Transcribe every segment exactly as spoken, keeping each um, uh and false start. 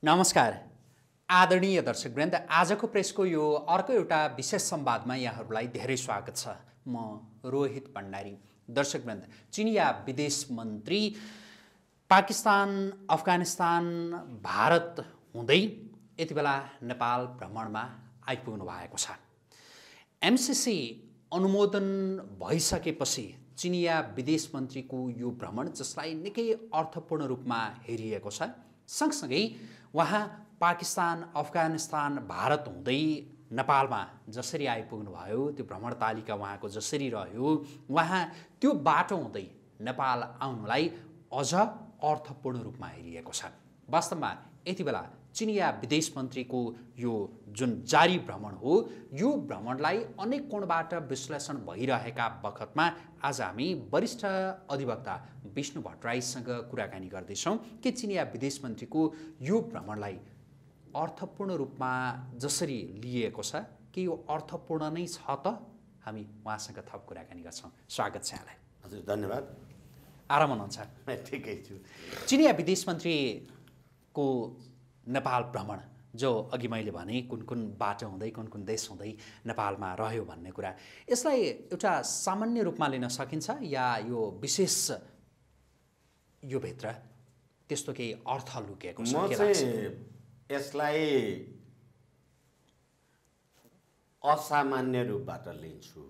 नमस्कार आदरणीय दर्शकवृन्द, आजको प्रेसको यो अर्को एउटा विशेष संवादमा यहाँहरूलाई धेरै स्वागत छ। म रोहित भण्डारी। दर्शकवृन्द, चिनिया विदेश मन्त्री पाकिस्तान, अफगानिस्तान, भारत हुँदै यति बेला नेपाल भ्रमणमा आइपुग्नु भएको छ। एमसीसी अनुमोदन भइसकेपछि चिनिया विदेश मन्त्रीको यो भ्रमण जसलाई निकै अर्थपूर्ण रूपमा हेरिएको छ, सँगसँगै उहाँ पाकिस्तान, अफगानिस्तान, भारत हुँदै नेपालमा जसरी आइपुग्नु भयो, त्यो भ्रमण तालिका उहाँको जसरी रह्यो, उहाँ त्यो बाटो हुँदै नेपाल आउनुलाई अझ अर्थपूर्ण रूपमा हेरिएको छ। वास्तवमा यति बेला चिनिया विदेश मन्त्रीको यो जुन जारी भ्रमण हो, यो भ्रमणलाई अनेक कोणबाट विश्लेषण भइरहेका बखतमा आज हामी वरिष्ठ अधिवक्ता विष्णु भट्टराईसँग कुराकानी गर्दैछौँ कि चिनिया विदेश मन्त्रीको यो भ्रमणलाई अर्थपूर्ण रूपमा जसरी लिएको छ कि यो अर्थपूर्ण नै छ त? हामी उहाँसँग थप कुराकानी गर्छौँ। स्वागत छ यहाँलाई। हजुर, धन्यवाद। आराम हुनुहुन्छ? ठिकै छु। चिनिया विदेश मन्त्रीको नेपाल भ्रमण, जो अघि मैले भने कुन कुन बाटो हुँदै कुन कुन देश हुँदै नेपालमा रह्यो भन्ने कुरा, यसलाई एउटा सामान्य रूपमा लिन सकिन्छ या यो विशेष यो भित्र त्यस्तो केही अर्थ लुकेको छ? म चाहिँ यसलाई असामान्य रूपबाट लिन्छु।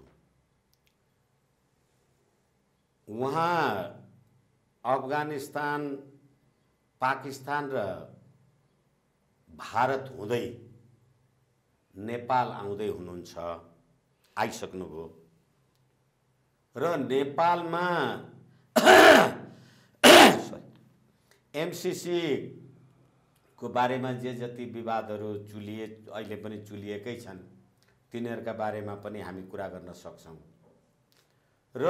उहाँ अफगानिस्तान, पाकिस्तान र भारत हुँदै नेपाल आउँदै हुनुहुन्छ, आइसक्नुभयो र नेपालमा एमसीसी को बारेमा जे जति विवादहरू चुलिए, अहिले पनि चुलिएकै छन्, तिनीहरूका बारेमा पनि हामी कुरा गर्न सक्छौँ। र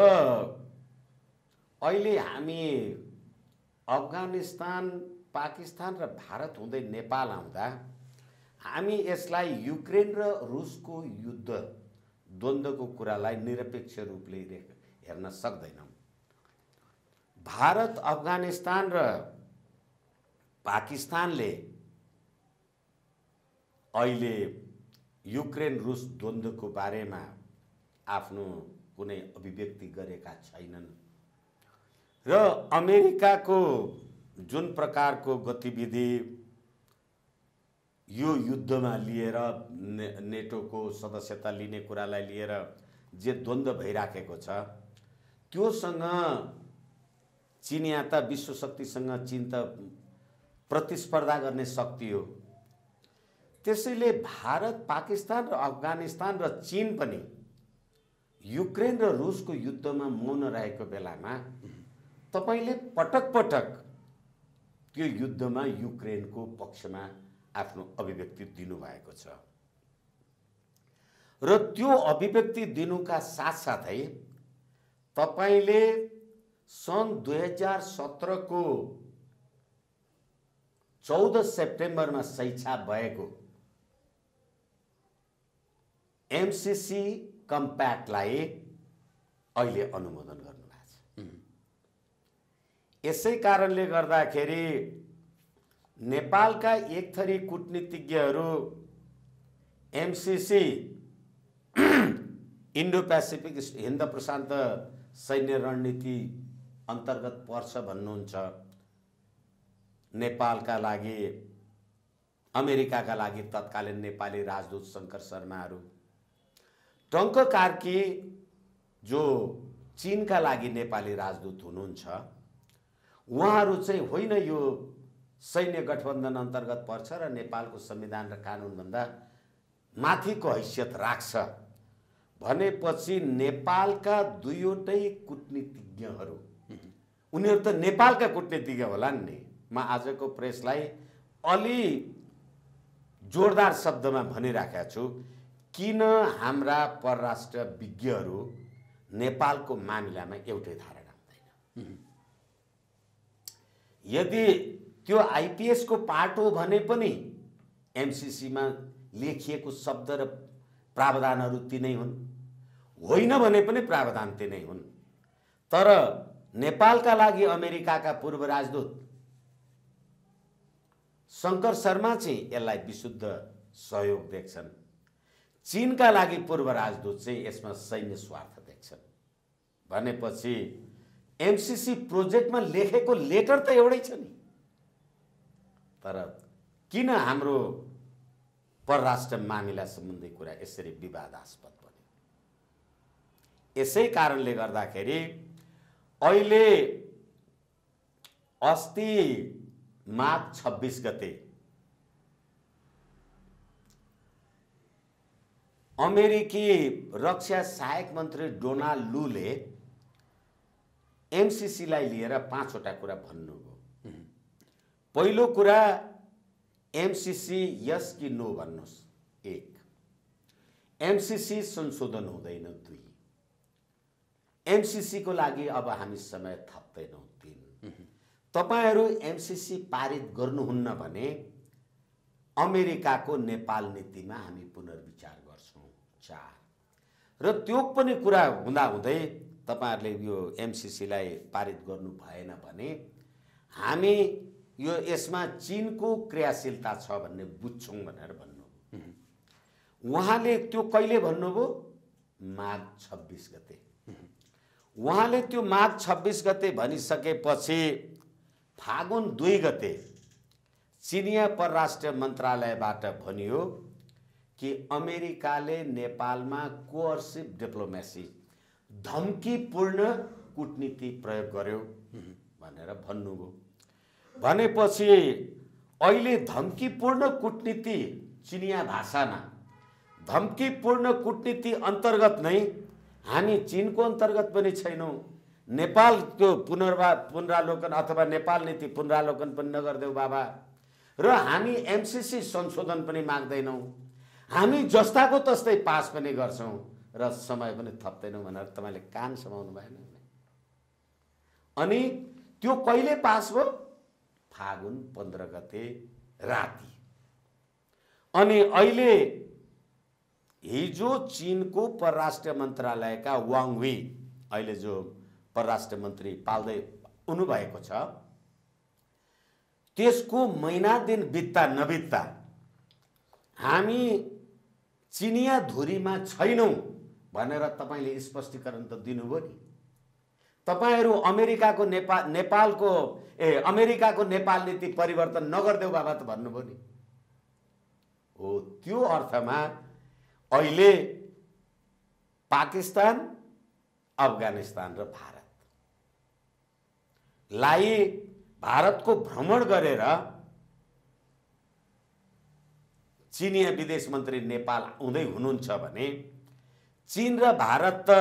अहिले हामी अफगानिस्तान, पाकिस्तान र भारत हुँदै नेपाल आउँदा हामी यसलाई युक्रेन र रुसको युद्ध द्वन्द्वको कुरालाई निरपेक्ष रूपले हेर्न सक्दैनौँ। भारत, अफगानिस्तान र पाकिस्तानले अहिले युक्रेन रुस द्वन्द्वको बारेमा आफ्नो कुनै अभिव्यक्ति गरेका छैनन् र अमेरिकाको जुन प्रकारको गतिविधि यो युद्धमा लिएर, ने, नेटोको सदस्यता लिने कुरालाई लिएर जे द्वन्द्व भइराखेको छ, त्योसँग चिनिया त विश्व शक्तिसँग चिन त प्रतिस्पर्धा गर्ने शक्ति हो। त्यसैले भारत, पाकिस्तान र अफगानिस्तान र चीन पनि युक्रेन र रुसको युद्धमा मौन रहेको बेलामा तपाईले पटक पटक त्यो युद्धमा युक्रेनको पक्षमा आफ्नो अभिव्यक्ति दिनुभएको छ र त्यो अभिव्यक्ति दिनुका साथसाथै तपाईले सन् दुई हजार सत्र को चौध सेप्टेम्बरमा सैच्छा भएको एमसीसी कम्प्याक्टलाई अहिले अनुमोदन गर्नुभएको छ। यसै कारणले गर्दाखेरि नेपालका एक थरी कूटनीतिज्ञहरू एमसीसी इन्डो पेसिफिक हिन्द प्रशान्त सैन्य रणनीति अन्तर्गत पर्छ भन्नुहुन्छ। नेपालका लागि, अमेरिकाका लागि तत्कालीन नेपाली राजदूत शङ्कर शर्माहरू, टङ्क कार्की जो चीनका लागि नेपाली राजदूत हुनुहुन्छ, उहाँहरू चाहिँ होइन यो सैन्य गठबन्धन अन्तर्गत पर्छ र नेपालको संविधान र कानुनभन्दा माथिको हैसियत राख्छ भनेपछि नेपालका दुईवटै कूटनीतिज्ञहरू, उनीहरू त नेपालका कूटनीतिज्ञ होलान् नि। म आजको प्रेसलाई अलि जोरदार शब्दमा भनिराखेको छु, किन हाम्रा परराष्ट्र विज्ञहरू नेपालको मामिलामा एउटै धारणा हुँदैन। यदि त्यो आइपीएस को पार्ट हो भने पनि एमसीसीमा लेखिएको शब्द र प्रावधानहरू तिनै हुन्, होइन भने पनि प्रावधान तिनै हुन्। तर नेपालका लागि अमेरिकाका पूर्व राजदूत शङ्कर शर्मा चाहिँ यसलाई विशुद्ध सहयोग देख्छन्। चीनका लागि पूर्व राजदूत चाहिँ यसमा सैन्य स्वार्थ देख्छन्। भनेपछि एमसीसी प्रोजेक्टमा लेखेको लेटर त एउटै छ नि, तर किन हाम्रो परराष्ट्र मामिला सम्बन्धी कुरा यसरी विवादास्पद बन्यो? यसै कारणले गर्दाखेरि अहिले अस्ति माघ छब्बीस गते अमेरिकी रक्षा सहायक मन्त्री डोनाल्ड लूले एमसीसीलाई लिएर पाँचवटा कुरा भन्नुभयो। पहिलो कुरा, एमसीसी यस कि नो भन्नुहोस्। एक, एमसीसी संशोधन हुँदैन। दुई, एमसीसी को लागि अब हामी समय थप्दैनौँ। तीन, तपाईहरू एमसीसी पारित गर्नुहुन्न भने अमेरिकाको नेपाल नीतिमा हामी पुनर्विचार गर्छौँ। चार, र त्यो पनि कुरा हुँदा हुँदै तपाईहरूले यो एमसीसीलाई पारित गर्नु भएन भने हामी यो यसमा चीनको क्रियाशीलता छ भन्ने बुझ्छौँ भनेर भन्नुभयो। उहाँले त्यो कहिले भन्नुभयो? माघ छब्बीस गते। उहाँले त्यो माघ छब्बीस गते भनिसकेपछि फागुन दुई गते चीनिया परराष्ट्र मन्त्रालयबाट भनियो कि अमेरिकाले नेपालमा कोअर्सिभ डिप्लोमेसी, धम्कीपूर्ण कूटनीति प्रयोग गर्यो भनेर भन्नुभयो। भनेपछि अहिले धम्कीपूर्ण कूटनीति चिनिया भाषामा धम्कीपूर्ण कूटनीति अन्तर्गत नै हामी चीनको अन्तर्गत पनि छैनौँ। नेपाल त्यो पुनर्वा पुनरालोकन अथवा नेपाल नीति पुनरालोकन पनि नगर्देऊ बाबा, र हामी एमसीसी संशोधन पनि माग्दैनौँ। हामी जस्ताको तस्तै पास पनि गर्छौँ र समय पनि थप्दैनौँ भनेर तपाईँले कान समाउनु भएन। अनि त्यो कहिले पास भयो? फागुन पन्ध्र गते राति। अनि अहिले हिजो चीनको परराष्ट्र मन्त्रालयका वाङ वी, अहिले जो परराष्ट्र मन्त्री पाल्दै हुनुभएको छ, त्यसको महिना दिन बित्दा नबित्दा हामी चिनिया धुरीमा छैनौँ भनेर तपाईँले स्पष्टीकरण त दिनुभयो नि। तपाईहरू अमेरिकाको नेपाल नेपालको ए अमेरिकाको नेपाल नीति परिवर्तन नगर्देऊ बाबा त भन्नुभयो नि। हो, त्यो अर्थमा अहिले पाकिस्तान, अफगानिस्तान र भारतलाई भारतको भ्रमण गरेर चीनिया विदेश मन्त्री नेपाल आउँदै हुनुहुन्छ भने चीन र भारत त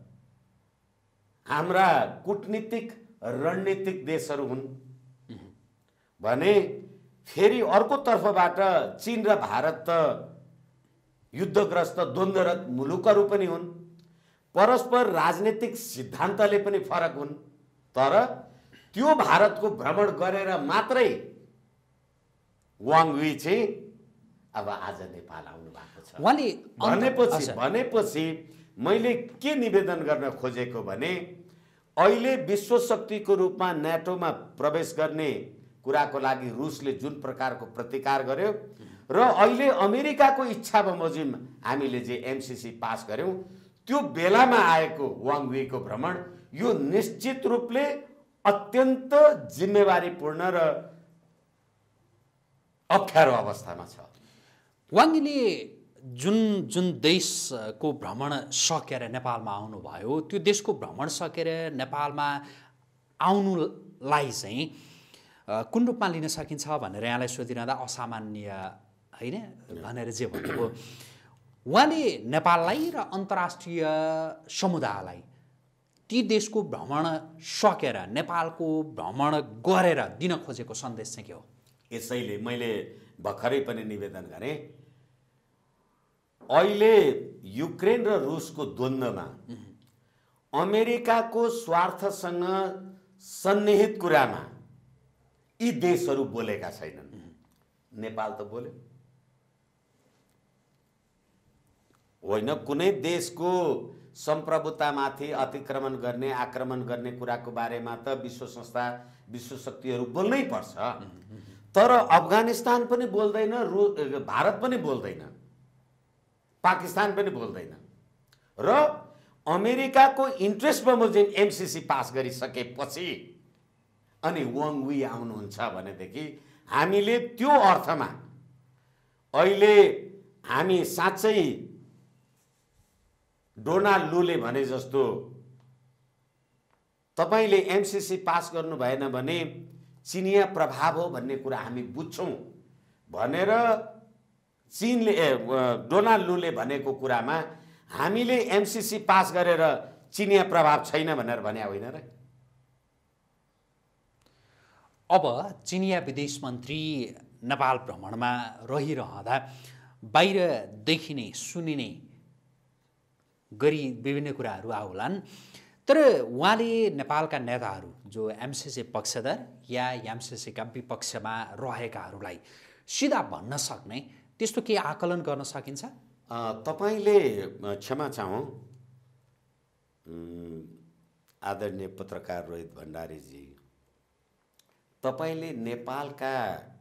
हाम्रा कूटनीतिक रणनीतिक देशहरू हुन् भने फेरि अर्को तर्फबाट चीन र भारत त युद्धग्रस्त द्वन्द्वरत मुलुकहरू पनि हुन्। परस्पर राजनीतिक सिद्धान्तले पनि फरक हुन्। तर त्यो भारतको भ्रमण गरेर मात्रै वाङ वी चाहिँ अब आज नेपाल आउनु भएको छ। भनेपछि भनेपछि मैले के निवेदन गर्न खोजेको भने अहिले विश्व शक्तिको रूपमा न्याटोमा प्रवेश गर्ने कुराको लागि रुसले जुन प्रकारको प्रतिकार गर्यो र अहिले अमेरिकाको इच्छा बमोजिम हामीले जे एमसीसी पास गर्यौं, त्यो बेलामा आएको वाङ वीको भ्रमण यो निश्चित रूपले अत्यन्त जिम्मेवारीपूर्ण र अप्ठ्यारो अवस्थामा छ। वाङले जुन जुन देशको भ्रमण सकेर नेपालमा आउनुभयो, त्यो देशको भ्रमण सकेर नेपालमा आउनुलाई चाहिँ कुन रूपमा लिन सकिन्छ भनेर यहाँलाई सोधिरहँदा असामान्य होइन भनेर जे भन्नुभयो, उहाँले नेपाललाई र अन्तर्राष्ट्रिय समुदायलाई ती देशको भ्रमण सकेर नेपालको भ्रमण गरेर दिन खोजेको सन्देश चाहिँ के हो? यसैले मैले भर्खरै पनि निवेदन गरेँ, अहिले युक्रेन र रुसको द्वन्द्वमा अमेरिकाको स्वार्थसँग सन्निहित कुरामा यी देशहरू बोलेका छैनन्। नेपाल त बोल्यो होइन। कुनै देशको सम्प्रभुतामाथि अतिक्रमण गर्ने, आक्रमण गर्ने कुराको बारेमा त विश्व संस्था, विश्व शक्तिहरू बोल्नै पर्छ। तर अफगानिस्तान पनि बोल्दैन, रु भारत पनि बोल्दैन, पाकिस्तान पनि बोल्दैन र अमेरिकाको इन्ट्रेस्ट बमोजिम एमसिसी पास गरिसकेपछि अनि वाङ वी आउनुहुन्छ भनेदेखि हामीले त्यो अर्थमा अहिले हामी साँच्चै डोनाल्ड लूले भने जस्तो तपाईले एमसिसी पास गर्नु भएन भने चिनिया प्रभाव हो भन्ने कुरा हामी बुझ्छौं भनेर चीनले डोनाल्ड लूले भनेको कुरामा हामीले एमसिसी पास गरेर चिनिया प्रभाव छैन भनेर भने होइन र। अब चिनिया विदेश मन्त्री नेपाल भ्रमणमा रहिरहँदा बाहिर देखिने सुनिने गरी विभिन्न कुराहरू आउलान्, तर उहाँले नेपालका नेताहरू जो एमसिसी पक्षधर या एमसिसीका विपक्षमा रहेकाहरूलाई सिधा भन्न सक्ने त्यस्तो के आकलन गर्न सकिन्छ? तपाईले क्षमा चाहौँ आदरणीय पत्रकार रोहित भण्डारीजी, तपाईले नेपालका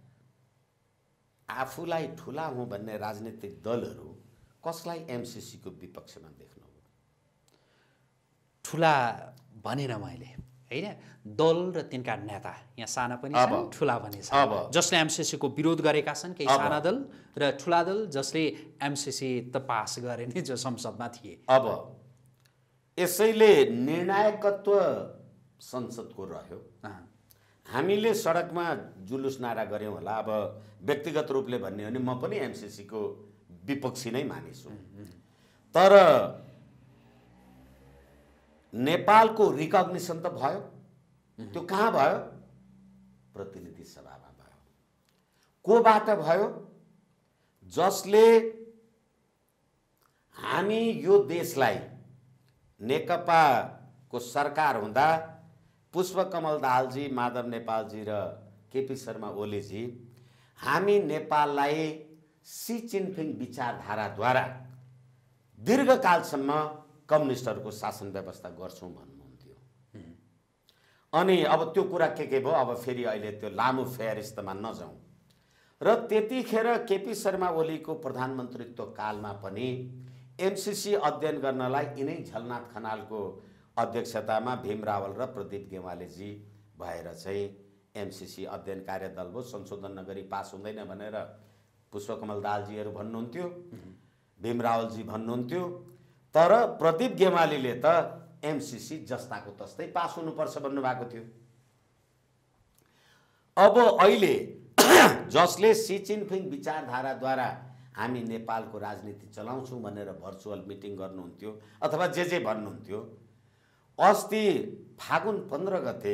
आफूलाई ठुला हुँ भन्ने राजनीतिक दलहरू कसलाई एमसिसी को विपक्षमा देख्नुभयो? ठुला भनेन मैले, हैन, दल र तिनका नेता यहाँ साना पनि छन्, ठुला पनि छन्, जसले एमसिसी को विरोध गरेका छन्, केही साना दल र ठुला दल जसले एमसिसी त पास गरे नि जो संसदमा थिए। अब यसैले निर्णायकत्व संसदको रह्यो। हामीले सडकमा जुलुस नारा गर्यौं होला। अब व्यक्तिगत रूपले भन्ने हो भने म पनि एमसिसी को विपक्षी नै मानिसु, तर नेपालको रिकग्निसन त भयो। त्यो कहाँ भयो? प्रतिनिधि सभामा भयो। कोबाट भयो? जसले हामी यो देशलाई नेकपा को सरकार हुँदा पुष्पकमल दाहालजी, माधव नेपालजी र केपी शर्मा ओलीजी हामी नेपाललाई सी जिनपिङ विचारधाराद्वारा दीर्घकालसम्म कम्युनिस्टहरूको शासन व्यवस्था गर्छौं भन्नुहुन्थ्यो। अनि अब त्यो कुरा के के भयो? अब फेरि अहिले त्यो लामो फेरिस्तमा नजाउँ। र त्यतिखेर केपी शर्मा ओलीको प्रधानमन्त्रीत्व कालमा पनि एमसिसी अध्ययन गर्नलाई यिनै झलनाथ खनालको अध्यक्षतामा भीम रावल र प्रदीप गेवालीजी भएर चाहिँ एमसिसी अध्ययन कार्यदल भयो। संशोधन नगरी पास हुँदैन भनेर पुष्पकमल दाहालजीहरू भन्नुहुन्थ्यो, भीम रावलजी भन्नुहुन्थ्यो, तर प्रदीप गेवालीले त एमसिसी जस्ताको तस्तै पास हुनुपर्छ भन्नुभएको थियो। अब अहिले जसले सी जिनपिङ विचारधाराद्वारा हामी नेपालको राजनीति चलाउँछौं भनेर भर्चुअल मिटिङ गर्नुहुन्थ्यो अथवा जे जे भन्नुहुन्थ्यो, अस्ति फागुन पन्ध्र गते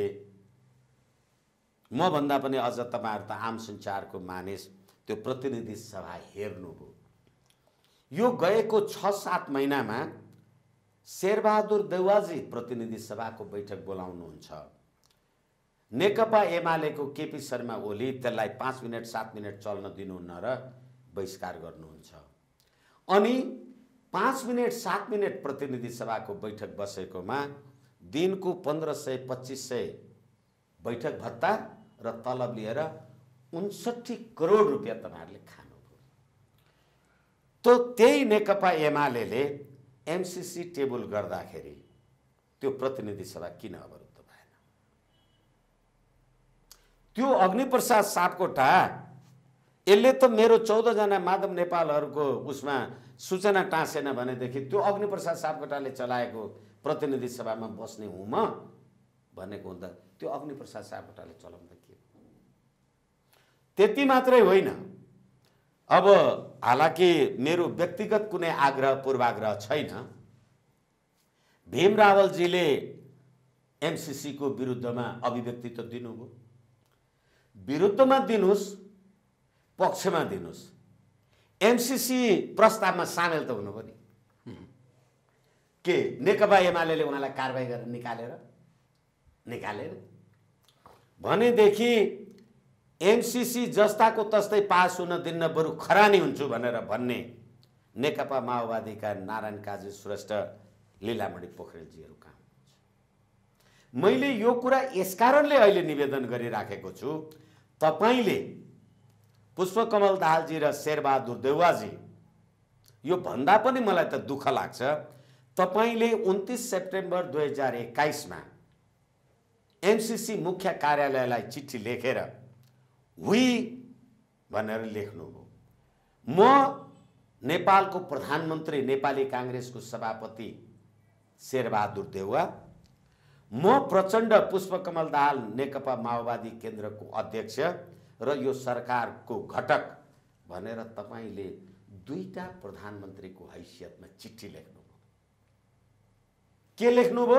म भन्दा पनि अझ तपाईहरु त आम सञ्चारको मानिस त्यो प्रतिनिधि सभा हेर्नुभयो। यो गएको छ सात महिनामा शेरबहादुर देउवाजी प्रतिनिधि सभाको बैठक बोलाउनुहुन्छ। नेकपा एमालेको केपी शर्मा ओली त्यसलाई पाँच मिनट सात मिनट चल्न दिनुहुन्न र बहिष्कार गर्नुहुन्छ। अनि पाँच मिनट सात मिनट प्रतिनिधि सभाको बैठक बसेकोमा दिनको पन्ध्र सय पच्चीस सय बैठक भत्ता र तलब लिएर उनसट्ठी करोड रुपियाँ तपाईहरुले खानुभयो। तो त्यही नेकपा एमालेले एमसिसी टेबल गर्दाखेरि त्यो प्रतिनिधि सभा किन अवरुद्ध भएन? त्यो अग्निप्रसाद सापकोटा यसले त मेरो चौध जना माधव नेपालहरूको उसमा सूचना टाँसेन भनेदेखि त्यो अग्निप्रसाद सापकोटाले चलाएको प्रतिनिधि सभामा बस्ने हुँ म भनेको हुँदा त्यो अग्निप्रसाद सापकोटाले चलाउँदा के? त्यति मात्रै होइन। अब हालाकि मेरो व्यक्तिगत कुनै आग्रह पूर्वाग्रह छैन। भीम रावलजीले एमसिसी को विरुद्धमा अभिव्यक्ति त दिनुभयो। विरुद्धमा दिनुस्, पक्षमा दिनुस्, एमसिसी प्रस्तावमा सामेल त हुनुभयो नि। के नेकपा एमालेले उहाँलाई कारबाही गरेर निकालेर निकालेर भनेदेखि एमसिसी जस्ताको तस्तै पास हुन दिन्न, बरु खरानी हुन्छु भनेर भन्ने नेकपा माओवादीका नारायण काजी श्रेष्ठ, लीलामणि पोखरेलजीहरू कहाँ हुनुहुन्छ? मैले यो कुरा यसकारणले अहिले निवेदन गरिराखेको छु, तपाईले पुष्पकमल दाहालजी र शेरबहादुर देउवाजी, यो भन्दा पनि मलाई त दुःख लाग्छ, तपाईले उन्तीस सेप्टेम्बर दुई हजार एक्काइसमा एमसीसी मुख्य कार्यालयलाई चिठी लेखेर हुई भनेर लेख्नुभयो। म नेपालको प्रधानमन्त्री, नेपाली काङ्ग्रेसको सभापति शेरबहादुर देउवा, म प्रचण्ड पुष्पकमल दाहाल नेकपा माओवादी केन्द्रको अध्यक्ष र यो सरकारको घटक भनेर तपाईले दुईटा प्रधानमन्त्रीको हैसियतमा चिठी लेख्नुभयो। के लेख्नुभयो?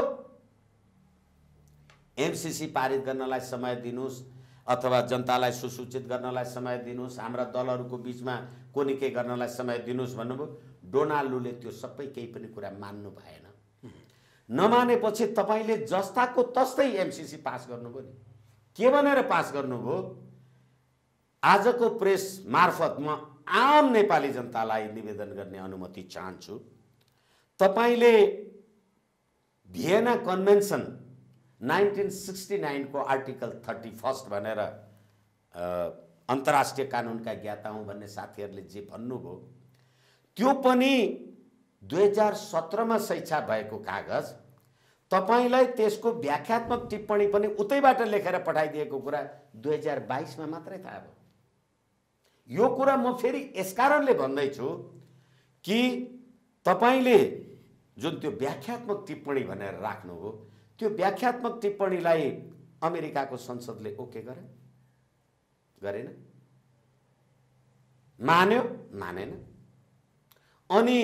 एमसीसी पारित गर्नलाई समय दिनुहोस् अथवा जनतालाई सुसूचित गर्नलाई समय दिनुहोस्, हाम्रा दलहरूको बीचमा कोनी के गर्नलाई समय दिनुहोस् भन्नुभयो। डोनाल्डोले त्यो सबै केही पनि कुरा मान्नु भएन। नमानेपछि तपाईले जस्ताको तस्तै एमसीसी पास गर्नुभयो नि। के भनेर पास गर्नुभयो? आजको प्रेस मार्फत म आम नेपाली जनतालाई निवेदन गर्ने अनुमति चाहन्छु। तपाईले Vienna Convention nineteen sixty nine को आर्टिकल थर्टी फर्स्ट भनेर अन्तर्राष्ट्रिय कानुनका ज्ञाता हुँ भन्ने साथीहरूले जे भन्नुभयो, त्यो पनि दुई हजार सत्रमा शैक्षा भएको कागज तपाईलाई त्यसको व्याख्यात्मक टिप्पणी पनि उतैबाट लेखेर पठाइदिएको कुरा दुई हजार बाइसमा मात्रै थाहा भयो। यो कुरा म फेरि यसकारणले भन्दैछु कि तपाईले जुन त्यो व्याख्यात्मक टिप्पणी भनेर राख्नुभयो, त्यो व्याख्यात्मक टिप्पणीलाई अमेरिकाको संसदले ओके गरे गरेन? मान्यो? मानेन। अनि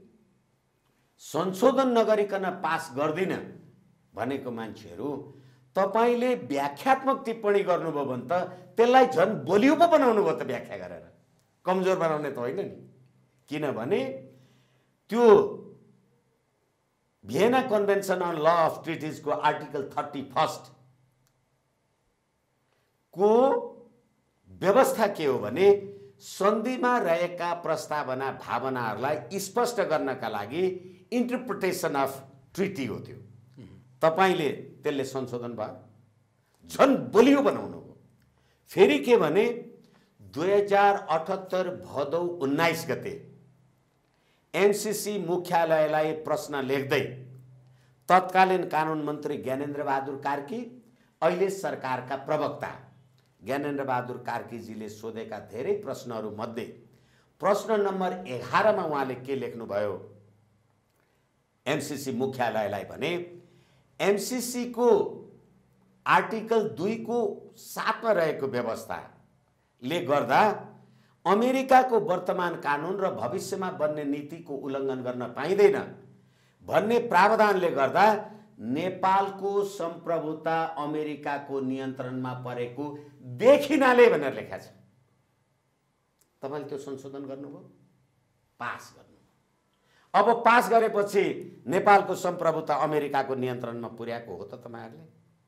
संशोधन नगरिकन पास गर्दिन भनेको मान्छेहरू तपाईले व्याख्यात्मक टिप्पणी गर्नुभयो भने त त्यसलाई झन् बलियो पो बनाउनु भयो त, व्याख्या गरेर कमजोर बनाउने त होइन नि। किनभने त्यो Vienna Convention on law of treaties को आर्टिकल थर्टी फर्स्ट को व्यवस्था के हो भने सन्धिमा रहेका प्रस्तावना भावनाहरूलाई स्पष्ट गर्नका लागि इन्टरप्रिटेसन अफ ट्रिटी हो। त्यो तपाईले त्यसले संशोधन भयो, झन् बलियो बनाउनु हो। फेरि के भने दुई हजार अठहत्तर भदौ उन्नाइस गते एमसीसी मुख्यालयलाई प्रश्न लेख्दै तत्कालीन कानुन मन्त्री ज्ञानेन्द्र बहादुर कार्की, अहिले सरकारका प्रवक्ता ज्ञानेन्द्र बहादुर कार्कीजीले सोधेका धेरै प्रश्नहरू मध्ये प्रश्न नम्बर एघारमा उहाँले के लेख्नुभयो एमसीसी मुख्यालयलाई भने एमसीसी को आर्टिकल दुई को सातमा रहेको व्यवस्थाले गर्दा अमेरिकाको वर्तमान कानुन र भविष्यमा बन्ने नीतिको उल्लङ्घन गर्न पाइँदैन भन्ने प्रावधानले गर्दा नेपालको सम्प्रभुता अमेरिकाको नियन्त्रणमा परेको देखिनाले भनेर लेखा छ। तपाईले त्यो संशोधन गर्नुभयो, पास गर्नुभयो। अब पास गरेपछि नेपालको सम्प्रभुता अमेरिकाको नियन्त्रणमा पुर्याएको हो त तपाईहरुले?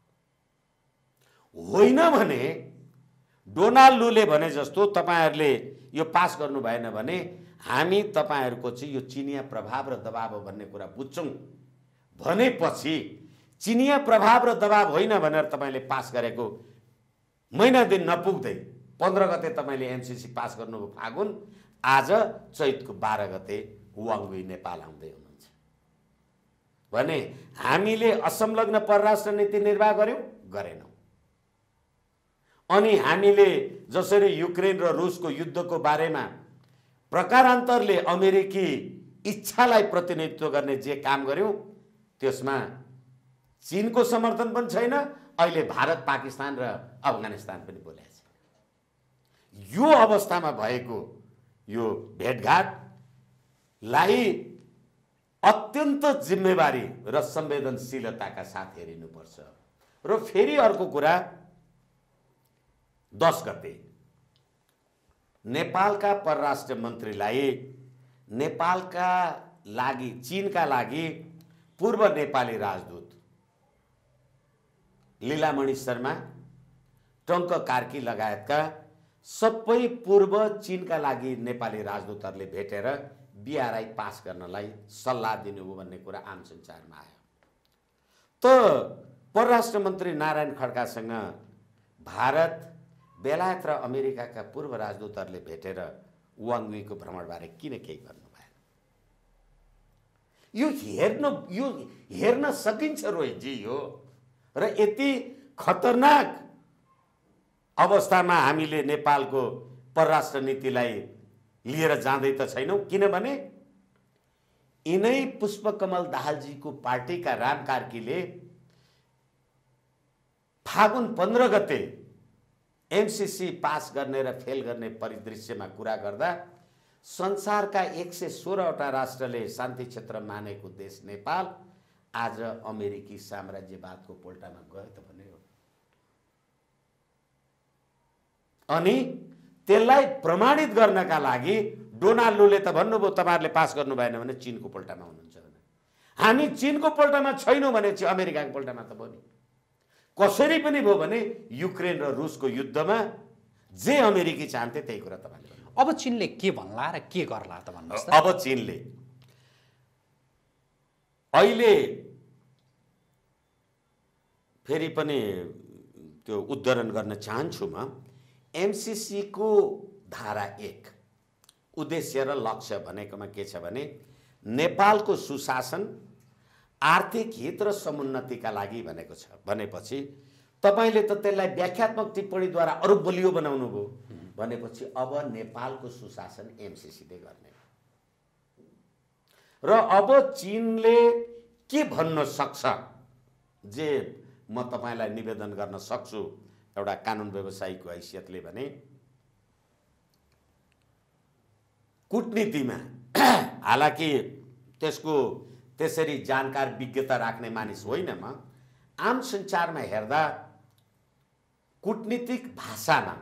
होइन भने डोनाल्डोले भने जस्तो तपाईहरुले यो पास गर्नु भएन भने हामी तपाईहरुको चाहिँ यो चिनिया प्रभाव र दबाव हो भन्ने कुरा बुझ्छौं भनेपछि चिनिया प्रभाव र दबाव होइन भनेर तपाईले पास गरेको महिना दिन नपुग्दै पन्ध्र गते तपाईले एमसीसी पास गर्नुभयो फागुन, आज चैतको बाह्र गते वाङवी नेपाल आउँदै हुनुहुन्छ भने हामीले असंलग्न परराष्ट्र नीति निर्वाह गर्यौं गरेनौं। अनि हामीले जसरी युक्रेन र रुसको युद्धको बारेमा प्रकारान्तरले अमेरिकी इच्छालाई प्रतिनिधित्व गर्ने जे काम गर्यौं त्यसमा चीनको समर्थन पनि छैन। अहिले भारत, पाकिस्तान र अफगानिस्तान पनि बोलेको छ। यो अवस्थामा भएको यो भेटघाटलाई अत्यन्त जिम्मेवारी र संवेदनशीलताका साथ हेरिनुपर्छ। र फेरि अर्को कुरा, दस गते नेपालका परराष्ट्र मन्त्रीलाई नेपालका लागि, चीनका लागि पूर्व नेपाली राजदूत लीलामणि शर्मा, टंक कार्की लगायतका सबै पूर्व चीनका लागि नेपाली राजदूतहरूले भेटेर बीआरआई पास गर्नलाई सल्लाह दिनुभयो भन्ने कुरा आम सञ्चारमा आयो। त परराष्ट्र मन्त्री नारायण खड्कासँग भारत बेलायत र अमेरिकाका पूर्व राजदूतहरूले भेटेर वाङवीको भ्रमणबारे किन केही गर्नु भएन? यो हेर्न यो हेर्न सकिन्छ रोहितजी यो। र यति खतरनाक अवस्थामा हामीले नेपालको परराष्ट्र नीतिलाई लिएर जाँदै त छैनौँ, किनभने यिनै पुष्पकमल दाहालजीको पार्टीका राम कार्कीले फागुन पन्ध्र गते एमसीसी पास गर्ने र फेल गर्ने परिदृश्यमा कुरा गर्दा संसारका एक सय सोह्रवटा राष्ट्रले शान्ति क्षेत्र मानेको देश नेपाल आज अमेरिकी साम्राज्यवादको पोल्टामा गयो त भने हो। अनि त्यसलाई प्रमाणित गर्नका लागि डोनाल्ड लूले त भन्नुभयो तपाईँहरूले पास गर्नु भएन भने चीनको पोल्टामा हुनुहुन्छ भने। हामी चीनको पोल्टामा छैनौँ भने चाहिँ अमेरिकाको पोल्टामा त भयो नि। कसरी पनि भयो भने युक्रेन र रुसको युद्धमा जे अमेरिकी चाहन्थे त्यही कुरा तपाईँले भन्नु। अब चीनले के भन्ला र के गर्ला त भन्नुहोस् त। अब चीनले अहिले फेरि पनि त्यो उद्धरण गर्न चाहन्छु म। एमसीसी को धारा एक उद्देश्य र लक्ष्य भनेकोमा के छ भने नेपालको सुशासन, आर्थिक हित र समुन्नतिका लागि भनेको छ। भनेपछि तपाईँले त त्यसलाई व्याख्यात्मक टिप्पणीद्वारा अरू बलियो बनाउनु भयो भनेपछि अब नेपालको सुशासन एमसीसीले गर्ने र अब चीनले के भन्न सक्छ जे म तपाईँलाई निवेदन गर्न सक्छु एउटा कानुन व्यवसायीको हैसियतले भने कूटनीतिमा हालाकि त्यसको त्यसरी जानकार विज्ञता राख्ने मानिस होइन म, आम सञ्चारमा हेर्दा कूटनीतिक भाषामा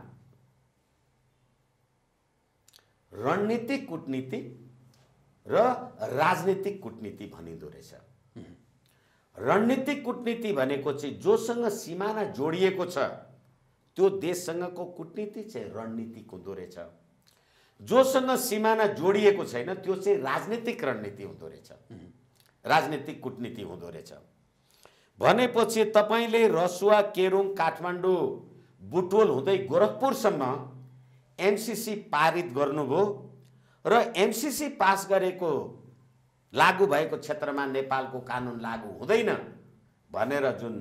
रणनीतिक कूटनीति र राजनीतिक कूटनीति भनिँदो रहेछ। रणनीतिक कूटनीति भनेको चाहिँ जोसँग सिमाना जोडिएको छ त्यो देशसँगको कूटनीति चाहिँ रणनीतिक हुँदो रहेछ। जोसँग सिमाना जोडिएको छैन त्यो चाहिँ राजनीतिक रणनीति हुँदो रहेछ, राजनीतिक कूटनीति हुँदो रहेछ। भनेपछि तपाईँले रसुवा, केरुङ, काठमाडौँ, बुटवल हुँदै गोरखपुरसम्म एमसीसी पारित गर्नुभयो र एमसीसी पास गरेको लागू भएको क्षेत्रमा नेपालको कानुन लागू हुँदैन भनेर जुन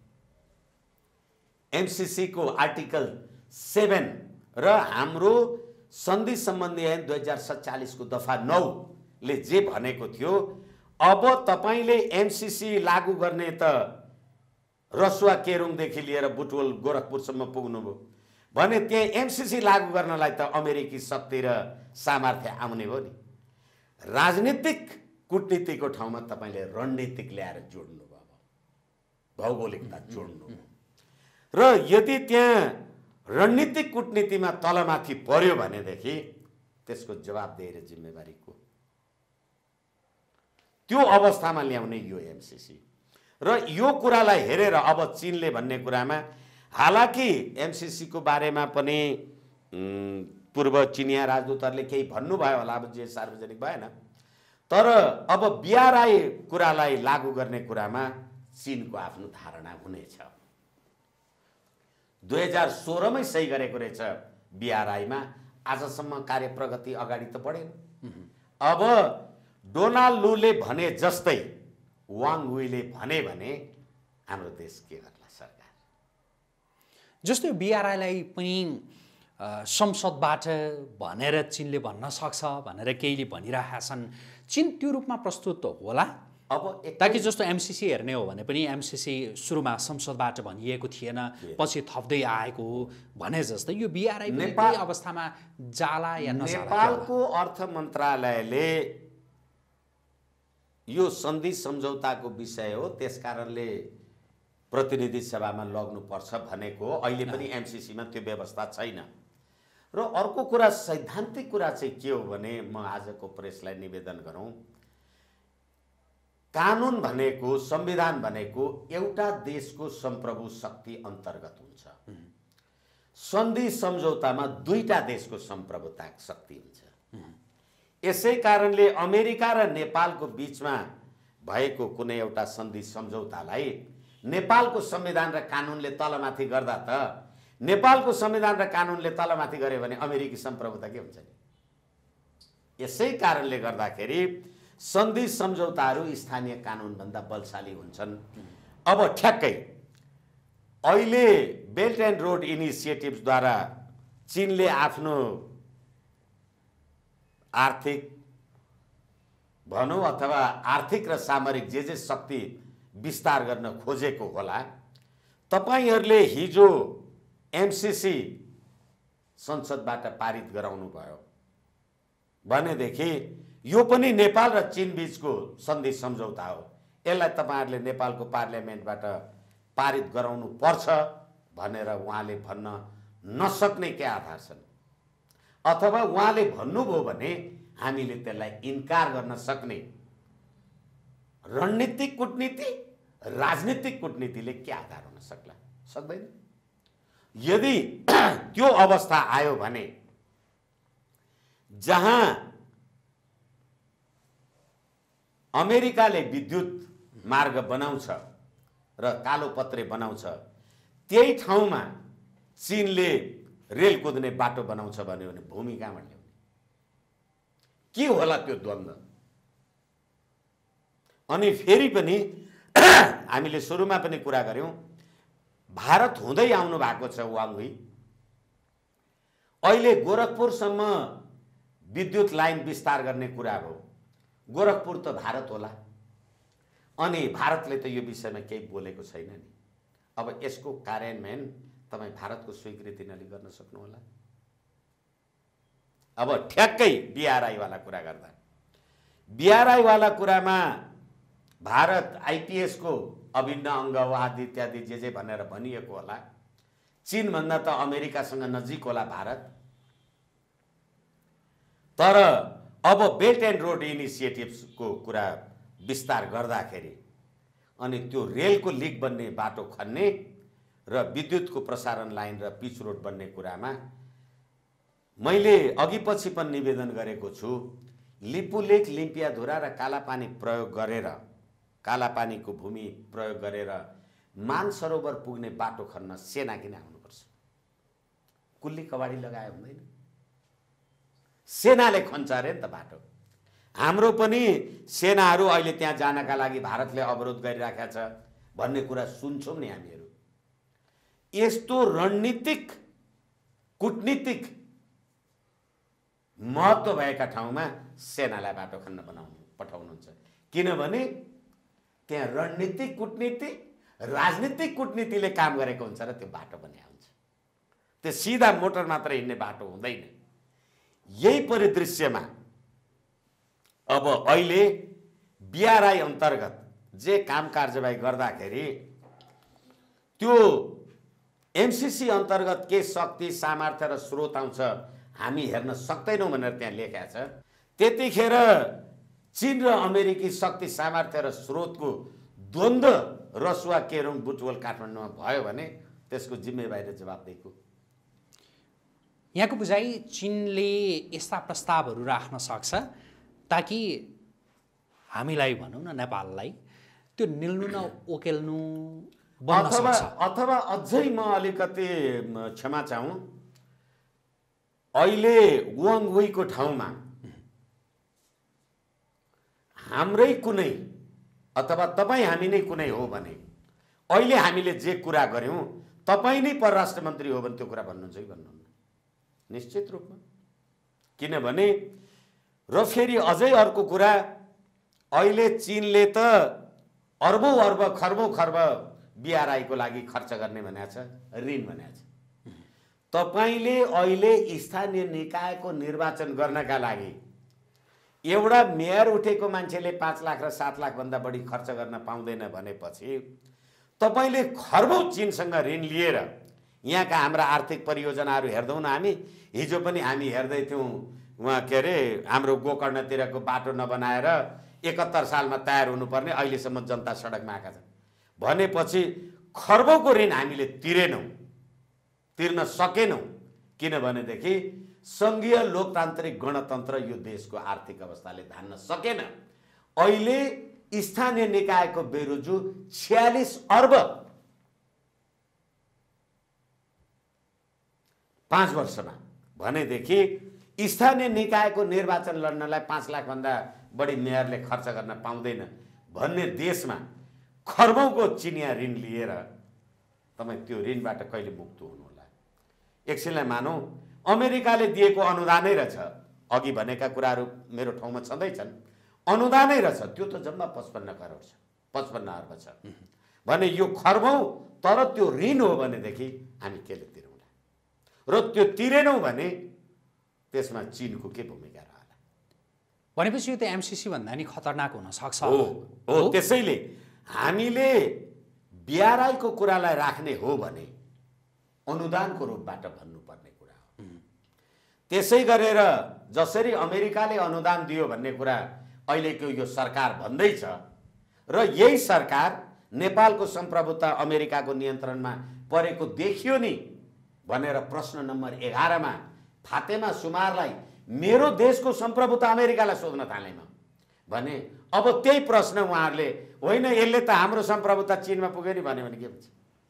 एमसीसी को आर्टिकल सेभेन र हाम्रो सन्धि सम्बन्धी ऐन दुई हजार सत्तालिस को दफा नौ ले जे भनेको थियो, अब तपाईँले एमसीसी लागू गर्ने त रसुवा केरुङदेखि लिएर बुटवल गोरखपुरसम्म पुग्नुभयो भने त्यहाँ एमसीसी लागू गर्नलाई त अमेरिकी शक्ति र सामर्थ्य आउने भयो नि। राजनीतिक कूटनीतिको ठाउँमा तपाईँले रणनीतिक ल्याएर जोड्नु भयो, भौगोलिकता जोड्नु भयो र यदि त्यहाँ रणनीतिक कूटनीतिमा तलमाथि पर्यो भनेदेखि त्यसको जवाबदेही र जिम्मेवारी को? त्यो अवस्थामा ल्याउने यो एमसीसी र यो कुरालाई हेरेर अब चीनले भन्ने कुरामा हालाकि एमसीसी को बारेमा पनि पूर्व चिनिया राजदूतहरूले केही भन्नुभयो होला, अब जे सार्वजनिक भएन, तर अब बीआरआई कुरालाई लागू गर्ने कुरामा चीनको आफ्नो धारणा हुनेछ। दुई हजार सोह्रमै सही गरेको रहेछ बीआरआईमा, आजसम्म कार्य प्रगति अगाडि त बढेन। अब डोनाल्ड लूले भने जस्तै वाङ वीले भने भने हाम्रो देश के गर्ला सरकार? जस्तै बीआरआईलाई पनि संसदबाट भनेर चीनले भन्न सक्छ भनेर केहीले भनिरहेका छन्। चीन त्यो रूपमा प्रस्तुत होला? अब ताकि जस्तो एमसीसी हेर्ने हो भने पनि एमसीसी सुरुमा संसदबाट भनिएको थिएन, पछि थप्दै आएको हो भने जस्तै यो बीआरआई नेपाल अवस्थामा जाला या नजाला? नेपालको अर्थ मन्त्रालयले यो सन्धि सम्झौताको विषय हो त्यसकारणले प्रतिनिधि सभामा लग्नुपर्छ भनेको, अहिले पनि एमसीसीमा त्यो व्यवस्था छैन। र अर्को कुरा सैद्धान्तिक कुरा चाहिँ के हो भने म आजको प्रेसलाई निवेदन गरौँ, कानुन भनेको, संविधान भनेको एउटा देशको संप्रभु शक्ति अन्तर्गत हुन्छ। सन्धि सम्झौतामा दुईटा देशको संप्रभुता शक्ति हुन्छ। यसै कारणले अमेरिका र नेपालको बीचमा भएको कुनै एउटा सन्धि सम्झौतालाई नेपालको संविधान र कानुनले तलमाथि गर्दा त नेपालको संविधान र कानुनले तलमाथि गर्यो भने अमेरिकी सम्प्रभुता के हुन्छ नि? यसै कारणले गर्दाखेरि सन्धि सम्झौताहरू स्थानीय कानुनभन्दा बलशाली हुन्छन्। अब ठ्याक्कै अहिले बेल्ट एन्ड रोड इनिसिएटिभ्सद्वारा चीनले आफ्नो आर्थिक भनौँ अथवा आर्थिक र सामरिक जे जे शक्ति विस्तार गर्न खोजेको होला। तपाईहरूले हिजो एमसिसी संसदबाट पारित गराउनु भयो भनेदेखि यो पनि नेपाल र चीन बीचको सन्धि सम्झौता हो। यसलाई तपाईहरूले नेपालको पार्लियामेन्टबाट पारित गराउनु पर्छ भनेर उहाँले भन्न नसक्ने के आधार छन्? अथवा उहाँले भन्नुभयो भने हामीले त्यसलाई इन्कार गर्न सक्ने रणनीतिक कूटनीति राजनीतिक कूटनीतिले के आधार हुन सक्ला? सक्दैन। यदि त्यो अवस्था आयो भने जहाँ अमेरिकाले विद्युत मार्ग बनाउँछ र कालो पत्रे बनाउँछ, त्यही ठाउँमा चीनले रेल कुद्ने बाटो बनाउँछ भन्यो भने भूमि कहाँबाट ल्याउने? के होला त्यो द्वन्द्व? अनि फेरि पनि हामीले सुरुमा पनि कुरा गर्यौं, भारत हुँदै आउनु भएको छ वाङहुई। अहिले गोरखपुरसम्म विद्युत लाइन विस्तार गर्ने कुरा भयो। गोरखपुर त भारत होला, अनि भारतले त यो विषयमा केही बोलेको छैन नि। अब यसको कार्यान्वयन तपाईँ भारतको स्वीकृति नलिई गर्न सक्नुहोला। अब ठ्याक्कै बीआरआई वाला कुरा गर्दा, बीआरआई वाला कुरामा भारत आइपिएस को अभिन्न अंग हो आदि इत्यादि जे जे भनेर भनिएको होला। चीन भन्दा त अमेरिकासँग नजिक होला भारत। तर अब बेल्ट एन्ड रोड इनिसिएटिभ्सको कुरा विस्तार गर्दाखेरि अनि त्यो रेलको लिक बन्ने बाटो खन्ने र विद्युतको प्रसारण लाइन र पिच रोड बन्ने कुरामा मैले अघि पछि पनि निवेदन गरेको छु। लिपुलेक, लिम्पियाधुरा र कालापानी प्रयोग गरेर, कालापानीको भूमि प्रयोग गरेर मानसरोवर पुग्ने बाटो खन्न सेना किन आउनुपर्छ? कुल्ली कवाडी लगाए हुँदैन? सेनाले खन्छ अरे नि त बाटो। हाम्रो पनि सेनाहरू अहिले त्यहाँ जानका लागि भारतले अवरोध गरिराखेको छ भन्ने कुरा सुन्छौं नि हामीहरू। यस्तो रणनीतिक कूटनीतिक महत्त्व भएका ठाउँमा सेनालाई बाटो खन्न बनाउनु पठाउनुहुन्छ, किनभने त्यहाँ रणनीतिक कूटनीति राजनीतिक कूटनीतिले काम गरेको हुन्छ र त्यो बाटो पनि आउँछ। त्यो सिधा मोटर मात्र हिँड्ने बाटो हुँदैन। यही परिदृश्यमा अब अहिले बीआरआई अन्तर्गत जे काम कार्यवाही गर्दाखेरि त्यो एमसिसी अन्तर्गत के शक्ति, सामर्थ्य र स्रोत आउँछ हामी हेर्न सक्दैनौं भनेर त्यहाँ लेखेको छ। त्यतिखेर चीन र अमेरिकी शक्ति, सामर्थ्य र स्रोतको द्वन्द्व रसुवा, केरुङ, बुटवल, काठमाडौँमा भयो भने त्यसको जिम्मेवारी र जवाबदेहीको यहाँको बुझाइ चीनले यस्ता प्रस्तावहरू राख्न सक्छ ताकि हामीलाई भनौँ न नेपाललाई त्यो निल्नु न ओकेल्नु बन्न अथवा सक्छ। अथवा अझै म अलिकति क्षमा चाहूँ, अहिले वाङहुईको ठाउँमा हाम्रै कुनै अथवा तपाईँ हामी नै कुनै हो भने अहिले हामीले जे कुरा गर्यौं तपाईँ नै परराष्ट्र मन्त्री हो भने त्यो कुरा भन्नुहुन्छ कि भन्नुहुन्न? निश्चित रूपमा। किनभने र फेरि अझै अर्को कुरा, अहिले चीनले त अर्बौं अर्ब खर्बौं खर्ब बीआरआई को लागि खर्च गर्ने भनेको छ, ऋण भनेको छ। तपाईले अहिले स्थानीय निकायको निर्वाचन गर्नका लागि एउटा मेयर उठेको मान्छेले पाँच लाख र सात लाख भन्दा बढी खर्च गर्न पाउँदैन भनेपछि तपाईले खर्बौं चीनसँग ऋण लिएर यहाँका हाम्रा आर्थिक परियोजनाहरू हेर्दैनौँ न। हामी हिजो पनि हामी हेर्दै थियौँ, उहाँ के अरे हाम्रो गोकर्णतिरको बाटो नबनाएर एकहत्तर सालमा तयार हुनुपर्ने अहिलेसम्म जनता सडकमा आएका छन् भनेपछि खर्बौंको ऋण हामीले तिरेनौँ, तिर्न सकेनौँ। किनभनेदेखि संघीय लोकतान्त्रिक गणतन्त्र यो देशको आर्थिक अवस्थाले धान्न सकेन। अहिले स्थानीय निकायको बेरोजु छयालिस अर्ब पाँच वर्षमा भनेदेखि स्थानीय निकायको निर्वाचन लड्नलाई पाँच लाखभन्दा बढी मेयरले खर्च गर्न पाउँदैन भन्ने देशमा खर्बौँको चिनिया ऋण लिएर तपाईँ त्यो ऋणबाट कहिले मुक्त हुनुहोला। एकछिनलाई मानौँ अमेरिकाले दिएको अनुदानै रहेछ, अघि भनेका कुराहरू मेरो ठाउँमा छँदैछन्, अनुदानै रहेछ, त्यो त जम्मा पचपन्न करोड छ, पचपन्न अर्ब छ भने यो खर्बौँ, तर त्यो ऋण हो भनेदेखि हामी केले तिरौँला र त्यो तिरेनौँ भने त्यसमा चीनको के भूमिका रहला? भनेपछि यो त एमसीसी भन्दा नि खतरनाक हुन सक्छ। हो हो त्यसैले हामीले बिआरआईको कुरालाई राख्ने हो भने अनुदानको रूपबाट भन्नुपर्ने कुरा हो। त्यसै गरेर जसरी अमेरिकाले अनुदान दियो भन्ने कुरा अहिलेको यो सरकार भन्दैछ र यही सरकार नेपालको सम्प्रभुता अमेरिकाको नियन्त्रणमा परेको देखियो नि भनेर प्रश्न नम्बर एघारमा फातेमा सुमारलाई मेरो देशको सम्प्रभुता अमेरिकालाई सोध्न थालेमा भने अब त्यही प्रश्न उहाँहरूले होइन यसले त हाम्रो सम्प्रभुता चीनमा पुग्यो नि भन्यो भने के हुन्छ?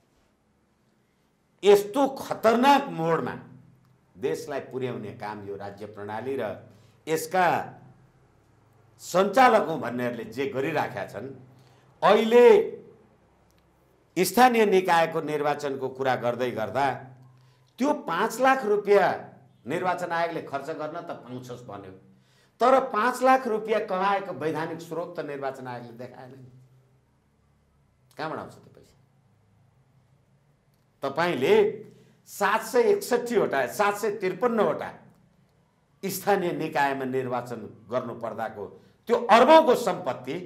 यस्तो खतरनाक मोडमा देशलाई पुर्याउने काम यो राज्य प्रणाली र यसका सञ्चालकौँ भन्नेहरूले जे गरिराखेका छन्। अहिले स्थानीय निकायको निर्वाचनको कुरा गर्दै गर्दा त्यो पाँच लाख रुपियाँ निर्वाचन आयोगले खर्च गर्न त पाउँछस् भन्यो, तर पाँच लाख रुपियाँ कमाएको वैधानिक स्रोत त निर्वाचन आयोगले देखाएन नि। कहाँबाट आउँछ त्यो पैसा? तपाईँले सात सय एकसठीवटा सात सय त्रिपन्नवटा स्थानीय निकायमा निर्वाचन गर्नु पर्दाको त्यो अर्बौंको सम्पत्ति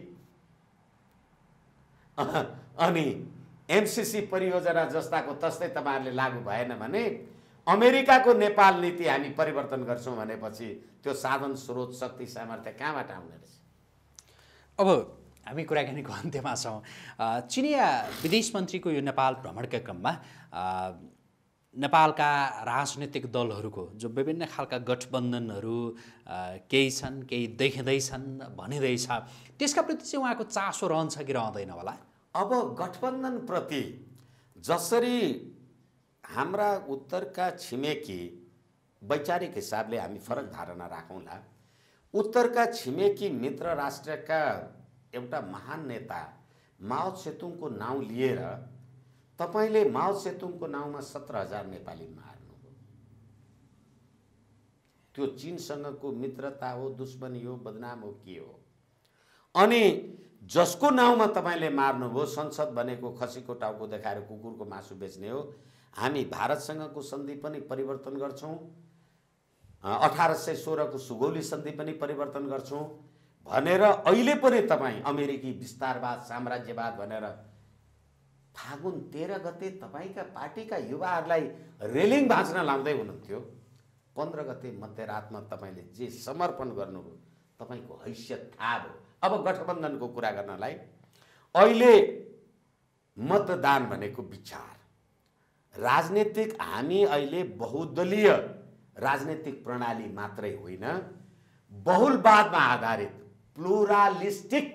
अनि एमसीसी परियोजना जस्ताको तस्तै तपाईँहरूले लागू भएन भने अमेरिकाको नेपाल नीति हामी परिवर्तन गर्छौँ भनेपछि त्यो साधन स्रोत शक्ति सामर्थ्य कहाँबाट आउने रहेछ? अब हामी कुराकानीको अन्त्यमा छौँ। चिनिया विदेश मन्त्रीको यो नेपाल भ्रमणका क्रममा नेपालका राजनीतिक दलहरूको जो विभिन्न खालका गठबन्धनहरू केही छन्, केही देखिँदैछन् भनिँदैछ, त्यसका प्रति चाहिँ उहाँको चासो रहन्छ कि रहँदैन होला? अब गठबन्धनप्रति जसरी हाम्रा उत्तरका छिमेकी वैचारिक हिसाबले हामी फरक धारणा राखौँला, उत्तरका छिमेकी मित्र राष्ट्रका एउटा महान नेता माओ सेतुङको नाउँ लिएर तपाईले माओ सेतुङको नाउँमा सत्र हजार नेपाली मार्नुभयो। त्यो चीनसँगको मित्रता हो, दुश्मनी हो, बदनाम हो, के हो? अनि जसको नाउँमा तपाईले मार्नुभयो, संसद भनेको खसीको टाउको देखाएर कुकुरको मासु बेच्ने हो। हामी भारतसँगको सन्धि पनि परिवर्तन गर्छौँ, अठारह सय सोह्रको सुगौली सन्धि पनि परिवर्तन गर्छौँ भनेर अहिले पनि तपाईँ अमेरिकी विस्तारवाद साम्राज्यवाद भनेर फागुन तेह्र गते तपाईँका पार्टीका युवाहरूलाई रेलिङ भाँच्न लाउँदै हुनुहुन्थ्यो। पन्ध्र गते मध्यरातमा तपाईँले जे समर्पण गर्नुभयो तपाईँको हैसियत थाहा भयो। अब गठबन्धनको कुरा गर्नलाई अहिले मतदान भनेको विचार राजनीतिक, हामी अहिले बहुदलीय राजनीतिक प्रणाली मात्रै होइन, बहुलवादमा आधारित प्लुरालिस्टिक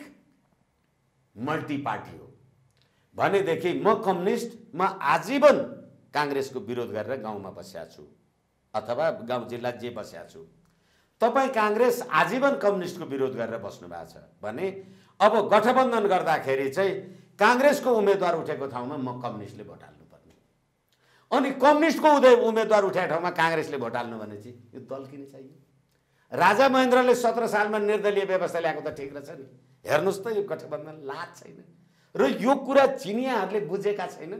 मल्टी पार्टी हो भनेदेखि म कम्युनिस्ट, म आजीवन काङ्ग्रेसको विरोध गरेर गाउँमा बसेको छु अथवा गाउँ जिल्ला जे बसेको छु, तपाईँ काङ्ग्रेस आजीवन कम्युनिस्टको विरोध गरेर बस्नु भएको छ भने अब गठबन्धन गर्दाखेरि चाहिँ काङ्ग्रेसको उम्मेदवार उठेको ठाउँमा म कम्युनिस्टले भोट हाल्नुपर्ने, अनि कम्युनिस्टको उदय उम्मेदवार उठेको ठाउँमा काङ्ग्रेसले भोट हाल्नु भने चाहिँ यो दल किन चाहियो? राजा महेन्द्रले सत्र सालमा निर्दलीय व्यवस्था ल्याएको त ठिक रहेछ नि। हेर्नुहोस् त यो गठबन्धन लाज छैन र यो कुरा चिनियाहरूले बुझेका छैनन्।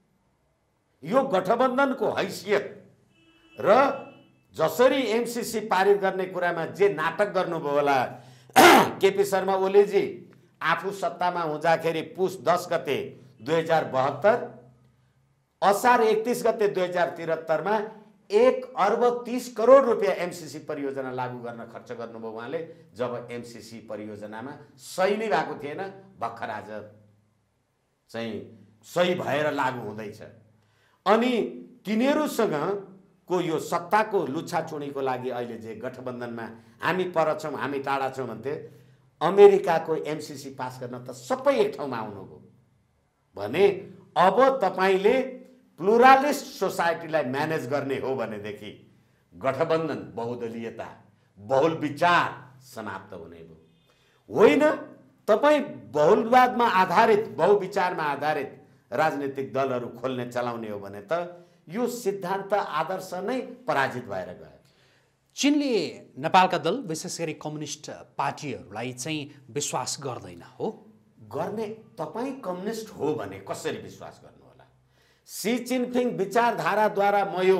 यो गठबन्धनको हैसियत र जसरी एमसीसी पारित गर्ने कुरामा जे नाटक गर्नुभयो होला केपी शर्मा ओलीजी आफू सत्तामा हुँदाखेरि पुस दस गते दुई हजार बहत्तर असार एकतीस गते दुई हजार त्रिहत्तरमा एक अर्ब तीस करोड रुपियाँ एमसीसी परियोजना लागू गर्न खर्च गर्नुभयो उहाँले, जब एमसीसी परियोजनामा सही नै भएको थिएन, भर्खर आज चाहिँ सही भएर लागू हुँदैछ। अनि तिनीहरूसँग को यो सत्ताको लुच्छाचुडीको लागि अहिले जे गठबन्धनमा हामी पर छौँ हामी टाढा छौँ भन्थे, अमेरिकाको एमसीसी पास गर्न त सबै एक ठाउँमा आउनुभयो भने अब तपाईँले प्लुरालिस्ट सोसाइटीलाई म्यानेज गर्ने हो भनेदेखि गठबन्धन, बहुदलीयता, बहुल विचार समाप्त हुने भयो। होइन, तपाईँ बहुलवादमा आधारित, बहुविचारमा आधारित राजनीतिक दलहरू खोल्ने चलाउने हो भने त यो सिद्धान्त आदर्श नै पराजित भएर गयो। चीनले नेपालका दल विशेष गरी कम्युनिस्ट पार्टीहरूलाई चाहिँ विश्वास गर्दैन हो? गर्ने, तपाईँ कम्युनिस्ट हो भने कसरी विश्वास गर्नु होला? सी जिनपिङ विचारधाराद्वारा म यो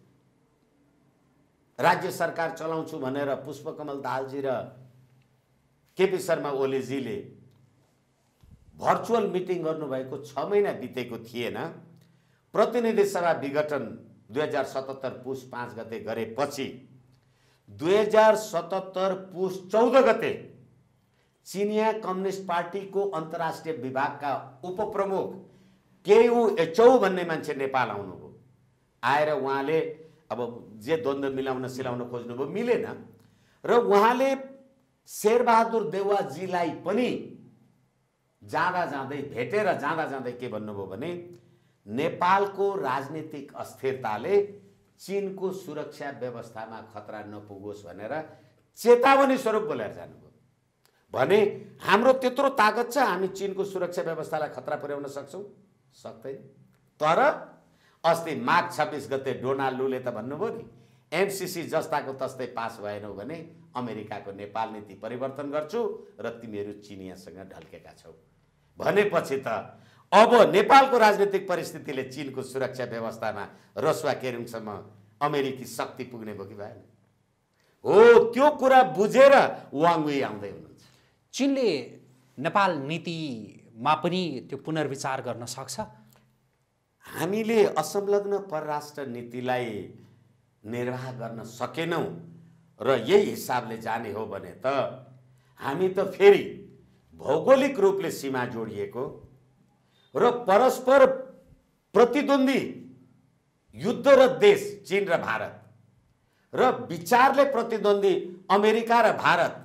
राज्य सरकार चलाउँछु भनेर पुष्पकमल दाहालजी र केपी शर्मा ओलीजीले भर्चुअल मिटिङ गर्नुभएको छ महिना बितेको थिएन। प्रतिनिधि सभा विघटन दुई हजार सतहत्तर पुस पाँच गते गरेपछि दुई हजार सतहत्तर पुस चौध गते चिनिया कम्युनिस्ट पार्टीको अन्तर्राष्ट्रिय विभागका उपप्रमुख केयु एचौ भन्ने मान्छे नेपाल आउनुभयो। आएर उहाँले अब जे द्वन्द्व मिलाउन सिलाउन खोज्नुभयो, मिलेन र उहाँले शेरबहादुर देउवाजीलाई पनि जाँदा जाँदै भेटेर जाँदा जाँदै के भन्नुभयो भने नेपालको राजनीतिक अस्थिरताले चीनको सुरक्षा व्यवस्थामा खतरा नपुगोस् भनेर चेतावनी स्वरूप बोलेर जानुभयो। भने हाम्रो त्यत्रो ताकत छ, हामी चीनको सुरक्षा व्यवस्थालाई खतरा पुर्याउन सक्छौँ? सक्दैन। तर अस्ति माघ छब्बिस गते डोनाल्ड लूले त भन्नुभयो नि, एमसीसी जस्ताको तस्तै पास भएनौ भने अमेरिकाको नेपाल नीति परिवर्तन गर्छु र तिमीहरू चिनियासँग ढल्केका छौ। भनेपछि त अब नेपालको राजनीतिक परिस्थितिले चीनको सुरक्षा व्यवस्थामा रसुवा केरुङसम्म अमेरिकी शक्ति पुग्ने भयो कि भएन? हो, त्यो कुरा बुझेर वाङ वी आउँदै हुनुहुन्छ। चीनले नेपाल नीतिमा पनि त्यो पुनर्विचार गर्न सक्छ? हामीले असंलग्न परराष्ट्र नीतिलाई निर्वाह गर्न सकेनौँ र यही हिसाबले जाने हो भने त हामी त फेरि भौगोलिक रूपले सीमा जोडिएको र परस्पर प्रतिद्वन्दी युद्धरत देश चीन र भारत र विचारले प्रतिद्वन्दी अमेरिका र भारत,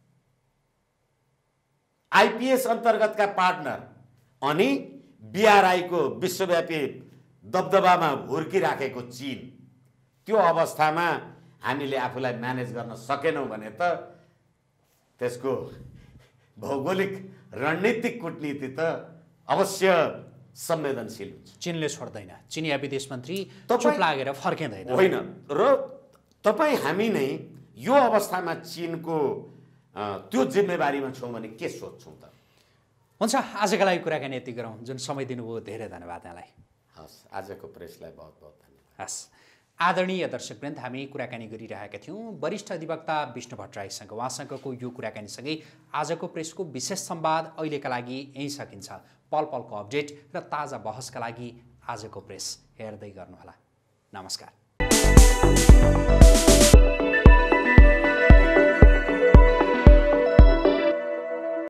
आइपीएस अन्तर्गतका पार्टनर अनि बीआरआईको विश्वव्यापी दबदबामा हुर्किराखेको चीन, त्यो अवस्थामा हामीले आफूलाई म्यानेज गर्न सकेनौँ भने त त्यसको भौगोलिक रणनीतिक कूटनीति त अवश्य संवेदनशील हुन्छ। चीनले छोड्दैन, चिनिया विदेश मन्त्री चुप लागेर फर्किँदैन। होइन, र तपाईँ हामी नै यो अवस्थामा चीनको त्यो जिम्मेवारीमा छौँ भने के सोध्छौँ त? हुन्छ, आजका लागि कुराकानी यति गरौँ। जुन समय दिनुभयो धेरै धन्यवाद यहाँलाई। हस्, आजको प्रेसलाई बहुत बहुत धन्यवाद। हस्, आदरणीय दर्शकवृन्द, हामी कुराकानी गरिरहेका थियौँ वरिष्ठ अधिवक्ता विष्णु भट्टराईसँग। उहाँसँगको यो कुराकानीसँगै आजको प्रेसको विशेष संवाद अहिलेका लागि यहीँ सकिन्छ। पल पलको अपडेट र ताजा बहसका लागि आजको प्रेस हेर्दै गर्नुहोला। नमस्कार।